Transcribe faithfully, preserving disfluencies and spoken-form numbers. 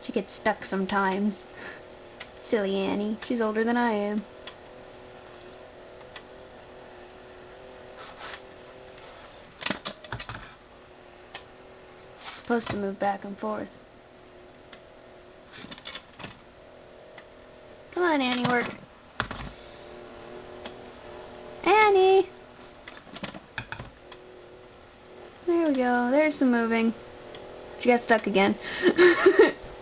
She gets stuck sometimes. Silly Annie. She's older than I am. She's supposed to move back and forth. Come on, Annie, work. Annie! There we go. There's some moving. She got stuck again.